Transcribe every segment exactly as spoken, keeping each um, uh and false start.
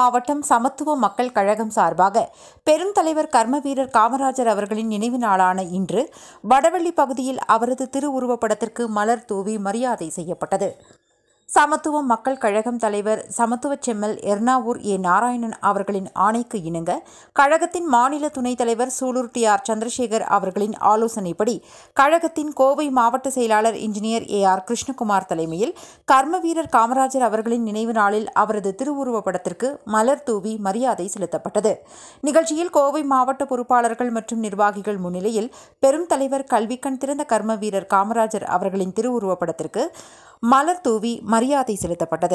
மாவட்டம் சமத்துவ மக்கள் கழகம் சார்பாக பெருந்தலைவர் கர்மவீரர் காமராஜர் அவர்களின் நினைவு நாளான இன்று வடவள பகுதியில் அவரது திருவுருவப்படத்திற்கு மலர் தூவி மரியாதை செய்யப்பட்டது. சமத்துவ மக்கள் கழகம் தலைவர் சமத்துவ செம்மல் எர்ணாவூர் ஏ நாராயணன் அவர்களின் ஆணைக்கு இணங்க கழகத்தின் மாநில துணைத் தலைவர் சூலூர் டி ஆர் சந்திரசேகர் அவர்களின் ஆலோசனைப்படி கழகத்தின் கோவை மாவட்ட செயலாளர் இன்ஜினியர் ஏ ஆர் கிருஷ்ணகுமார் தலைமையில் கர்மவீரர் காமராஜர் அவர்களின் நினைவு நாளில் அவரது திருவுருவப்படத்திற்கு மலர் தூவி மரியாதை செலுத்தப்பட்டது. நிகழ்ச்சியில் கோவை மாவட்ட பொறுப்பாளர்கள் மற்றும் நிர்வாகிகள் முன்னிலையில் பெரும் தலைவர் கல்விக்கண் திறந்த கர்மவீரர் காமராஜர் அவர்களின் திருவுருவப்படத்திற்கு மலர் தூவி மரியாதை செலுத்தப்பட்டது.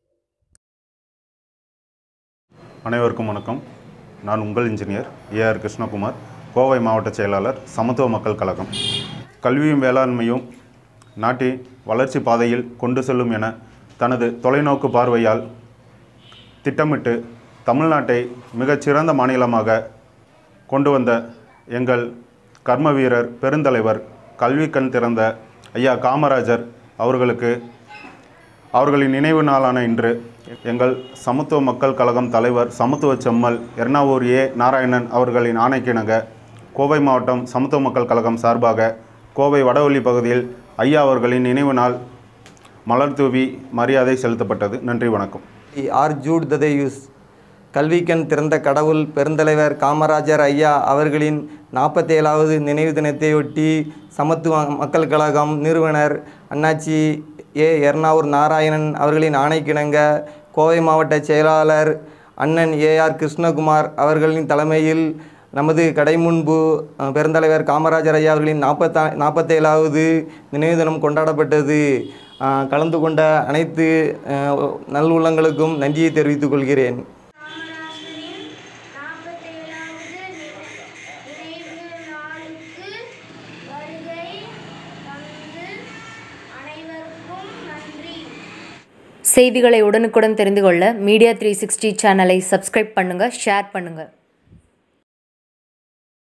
அனைவருக்கும் வணக்கம். நான் உங்கள் engineer A R Krishnakumar, Kovai மாவட்ட செயலாளர் சமத்துவ மக்கள் கழகம். கல்வியும் வேளாண்மையும் நாட்டின் வளர்ச்சி பாதையில் கொண்டு செல்லும் என தனது தொலைநோக்கு பார்வையால் திட்டமிட்டு தமிழ்நாட்டை மிகச்சிறந்த மாநிலமாக கொண்டு வந்த எங்கள் கர்மவீரர் பெருந்தலைவர் கல்விக்கண் திறந்த ஐயா காமராஜர் அவர்களுக்கு அவர்களின் நினைவு நாளான இன்று எங்கள் சமத்துவ மக்கள் கழகம் தலைவர் சமத்துவ செம்மல் எர்ணாவூர் ஏ நாராயணன் அவர்களின் ஆணைக்கிணங்க கோவை மாவட்டம் சமத்துவ மக்கள் கழகம் சார்பாக கோவை வடவள பகுதியில் ஐயா அவர்களின் நினைவு நாள் மலர் தூவி மரியாதை செலுத்தப்பட்டது. நன்றி, வணக்கம். ஆர்.ஜூட் ததேயுஸ் கல்விக்கண் திறந்த கடவுள் பெருந்தலைவர் காமராஜர் ஐயா அவர்களின் நாற்பத்தேழாவது நினைவு தினத்தையொட்டி சமத்துவ மக்கள் கழகம் நிறுவனர் அண்ணாச்சி ஏ எர்ணாவூர் நாராயணன் அவர்களின் ஆணைக்கிணங்க கோவை மாவட்ட செயலாளர் அண்ணன் ஏ ஆர் கிருஷ்ணகுமார் அவர்களின் தலைமையில் நமது கடை முன்பு பெருந்தலைவர் காமராஜர் ஐயா அவர்களின் நாற்பத்தா நாற்பத்தேழாவது நினைவு தினம் கொண்டாடப்பட்டது. கலந்து கொண்ட அனைத்து நல்லுள்ளங்களுக்கும் நன்றியை தெரிவித்துக் கொள்கிறேன். செய்திகளை உடனுக்குடன் தெரிந்து கொள்ள மீடியா த்ரீ சிக்ஸ்டி சேனலை சப்ஸ்கிரைப் பண்ணுங்கள், ஷேர் பண்ணுங்கள்.